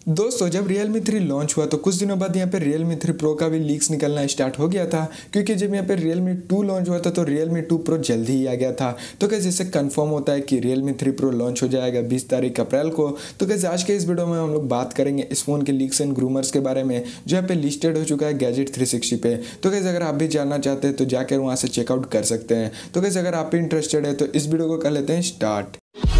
दोस्तों जब Realme 3 launch हुआ तो कुछ दिनों बाद यहाँ पे Realme 3 Pro का भी लीक्स निकलना स्टार्ट हो गया था, क्योंकि जब यहाँ पे Realme 2 लॉन्च हुआ था तो Realme 2 Pro जल्दी ही आ गया था। तो कैसे इससे कंफर्म होता है कि Realme 3 Pro लॉन्च हो जाएगा 20 तारीख अप्रैल को। तो कैसे आज के इस वीडियो में हम लोग बात करेंगे इस फोन के लीक्स एंड ग्रूमर्स के बारे में, जो यहाँ पे लिस्टेड हो चुका है गैजेट 360 पे। तो कैसे अगर आप भी जानना चाहते हैं तो जाकर वहाँ से चेकआउट कर सकते हैं। तो कैसे अगर आप भी इंटरेस्टेड है तो इस वीडियो को कर लेते हैं स्टार्ट।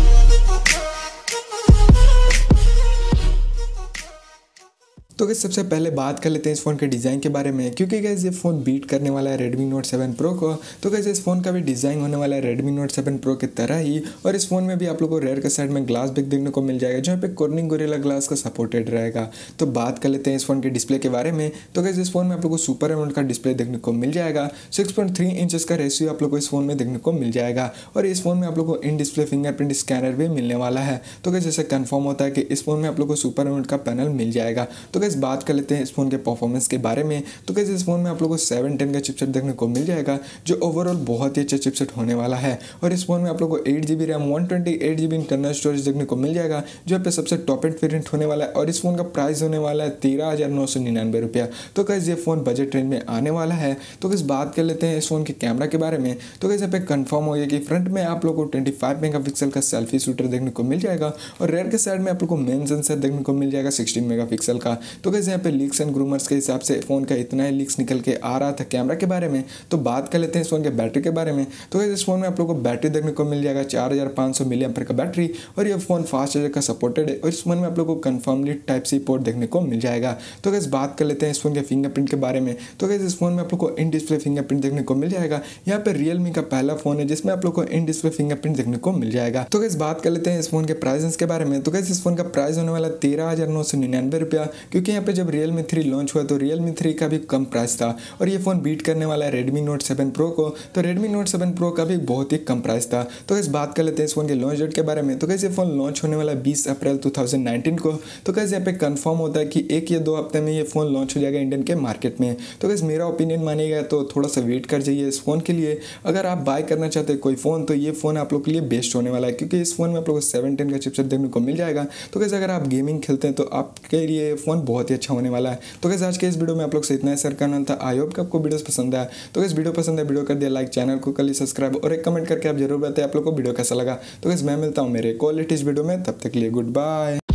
तो गाइस सबसे पहले बात कर लेते हैं इस फ़ोन के डिज़ाइन के बारे में, क्योंकि गाइस ये फ़ोन बीट करने वाला है Redmi Note 7 Pro को। तो गाइस इस फ़ोन का भी डिज़ाइन होने वाला है Redmi Note 7 Pro की तरह ही, और इस फ़ोन में भी आप लोगों को रेयर के साइड में ग्लास बैक देखने को मिल जाएगा, जहाँ पे Corning Gorilla ग्लास का सपोर्टेड रहेगा। तो बात कर लेते हैं इस फ़ोन के डिस्प्ले के बारे में। तो गाइस इस फ़ोन में आप लोग को सुपर एमोलेड का डिस्प्ले देखने को मिल जाएगा। 6.3 इंचेस का रेशियो आप लोग को इस फ़ोन में देखने को मिल जाएगा, और इस फ़ोन में आप लोग को इन डिस्प्ले फिंगरप्रिंट स्कैनर भी मिलने वाला है। तो गाइस जैसे कंफर्म होता है कि इस फ़ोन में आप लोग को सुपर एमोलेड का पैनल मिल जाएगा। तो गाइस बात कर लेते हैं इस फोन के परफॉर्मेंस के बारे में। तो कैसे इस फोन में आप लोगों को 710 का चिपसेट देखने को मिल जाएगा, जो ओवरऑल बहुत ही अच्छा चिपसेट होने वाला है। और इस फोन में आप लोगों को 8GB RAM 128GB internal storage देखने को मिल जाएगा, जो पे सबसे टॉप एंड वेरिएंट होने वाला है। और इस फोन का प्राइस होने वाला है 13,999 रुपया। तो कैसे ये फोन बजट रेंज में आने वाला है। तो कैसे बात कर लेते हैं इस फोन के कैमरा के बारे में। तो कैसे पे कंफर्म हो गया कि फ्रंट में आप लोगों को 25 मेगापिक्सल का सेल्फी शूटर देखने को मिल जाएगा, और रेयर के साइड में आप लोगों को मेन सेंसर देखने को मिल जाएगा 16 मेगापिक्सल का। तो कैसे यहाँ पे लीक्स एंड ग्रूमर्स के हिसाब से फोन का इतना ही लीक्स निकल के आ रहा था कैमरा के बारे में। तो बात कर लेते हैं इस फोन के बैटरी के बारे में। तो इस फोन में आप लोगों को बैटरी देखने को मिल जाएगा 4500 mAh का बैटरी, और ये फोन फास्ट चार्जर का सपोर्टेड है। और इस फोन में आप लोगों को कंफर्मली टाइप सी पोर्ट देखने को मिल जाएगा। तो कैसे बात कर लेते हैं इस फोन के फिंगरप्रिंट के बारे में। तो कैसे इस फोन में आप लोग को इन डिस्प्ले फिंगरप्रिंट देखने को मिल जाएगा। यहाँ पे Realme का पहला फोन है जिसमें आप लोग को इन डिस्प्ले फिंगरप्रिंट देखने को मिल जाएगा। तो कैसे बात कर लेते हैं इस फोन के प्राइस के बारे में। तो कैसे इस फोन का प्राइस होने वाला 13,999 रुपया, क्योंकि यहाँ पे जब Realme 3 लॉन्च हुआ तो Realme 3 का भी कम प्राइस था, और ये फ़ोन बीट करने वाला है Redmi Note 7 Pro को। तो Redmi Note 7 Pro का भी बहुत ही कम प्राइस था। तो इस बात कर लेते हैं इस फ़ोन के लॉन्च डेट के बारे में। तो कैसे फ़ोन लॉन्च होने वाला है 20 अप्रैल 2019 को। तो कैसे यहाँ पे कंफर्म होता है कि 1 या 2 हफ्ते में ये फ़ोन लॉन्च हो जाएगा इंडियन के मार्केट में। तो कैसे मेरा ओपिनियन मानेगा तो थोड़ा सा वेट कर जाइए इस फ़ोन के लिए। अगर आप बाय करना चाहते हैं कोई फ़ोन तो ये फ़ोन आप लोग के लिए बेस्ट होने वाला है, क्योंकि इस फ़ोन में आप लोग को 710 का चिपसेट देखने को मिल जाएगा। तो कैसे अगर आप गेमिंग खेलते हैं तो आपके लिए फ़ोन बहुत ही अच्छा होने वाला है। तो कैसे आज के इस वीडियो में आप लोग से इतना ही शेयर करना था। आई होप कि आपको वीडियोस पसंद आया। तो इस वीडियो पसंद है वीडियो कर दिया लाइक, चैनल को कर लिया सब्सक्राइब, और एक कमेंट करके आप जरूर बताएं आप लोग को वीडियो कैसा लगा। तो मैं मिलता हूँ मेरे क्वालिटीज वीडियो में, तब तक के लिए गुड बाय।